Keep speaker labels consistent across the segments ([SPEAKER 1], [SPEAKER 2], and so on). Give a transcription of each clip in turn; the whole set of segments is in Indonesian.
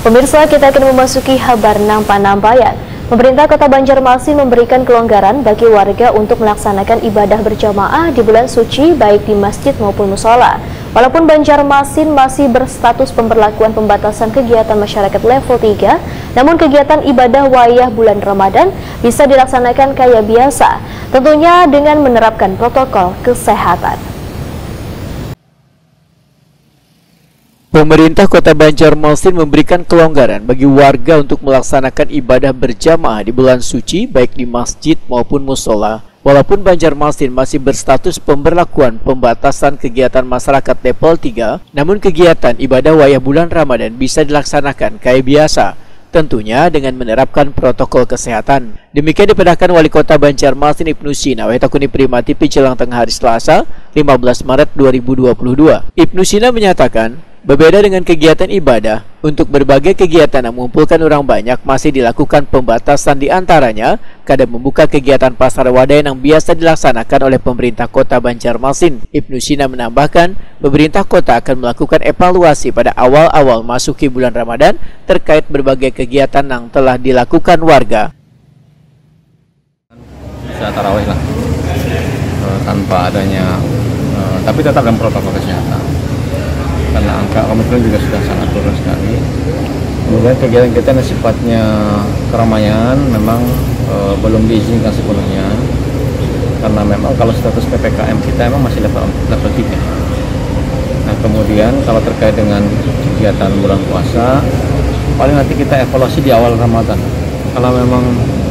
[SPEAKER 1] Pemirsa, kita akan memasuki kabar Panambayan. Pemerintah Kota Banjarmasin memberikan kelonggaran bagi warga untuk melaksanakan ibadah berjamaah di bulan suci baik di masjid maupun musola. Walaupun Banjarmasin masih berstatus pemberlakuan pembatasan kegiatan masyarakat level 3, namun kegiatan ibadah wayah bulan Ramadan bisa dilaksanakan kayak biasa, tentunya dengan menerapkan protokol kesehatan.
[SPEAKER 2] Pemerintah Kota Banjarmasin memberikan kelonggaran bagi warga untuk melaksanakan ibadah berjamaah di bulan suci baik di masjid maupun musola. Walaupun Banjarmasin masih berstatus pemberlakuan pembatasan kegiatan masyarakat level 3, namun kegiatan ibadah wayah bulan Ramadan bisa dilaksanakan kayak biasa, tentunya dengan menerapkan protokol kesehatan. Demikian dipedahkan Wali Kota Banjarmasin Ibnu Sina Wetakuni Primati jelang tengah hari Selasa, 15 Maret 2022. Ibnu Sina menyatakan, berbeda dengan kegiatan ibadah, untuk berbagai kegiatan yang mengumpulkan orang banyak masih dilakukan pembatasan, di antaranya kadang membuka kegiatan pasar wadah yang biasa dilaksanakan oleh pemerintah Kota Banjarmasin. Ibnu Sina menambahkan, pemerintah kota akan melakukan evaluasi pada awal-awal masuki bulan Ramadan terkait berbagai kegiatan yang telah dilakukan warga.
[SPEAKER 3] Bisa tarawih lah, tanpa adanya, tapi tetap dengan protokol kesehatan. Karena angka Omikron juga sudah sangat turun sekali. Kemudian kegiatan-kegiatan yang sifatnya keramaian memang belum diizinkan sepenuhnya, karena memang kalau status PPKM kita memang masih level 3. Nah, kemudian kalau terkait dengan kegiatan bulan puasa, paling nanti kita evaluasi di awal Ramadan. Kalau memang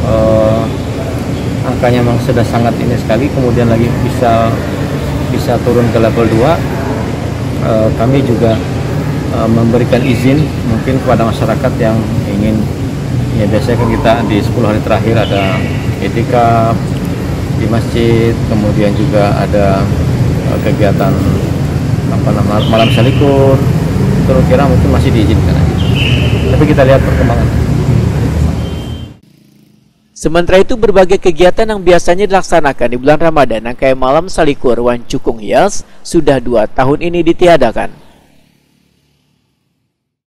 [SPEAKER 3] angkanya memang sudah sangat ini sekali, kemudian lagi bisa turun ke level 2, kami juga memberikan izin mungkin kepada masyarakat yang ingin, ya biasanya kan kita di 10 hari terakhir ada i'tikaf di masjid, kemudian juga ada kegiatan malam salikur, kira-kira mungkin masih diizinkan aja. Tapi kita lihat perkembangan.
[SPEAKER 2] Sementara itu, berbagai kegiatan yang biasanya dilaksanakan di bulan Ramadan, yang kayak malam salikur wan cukung hias, sudah 2 tahun ini ditiadakan.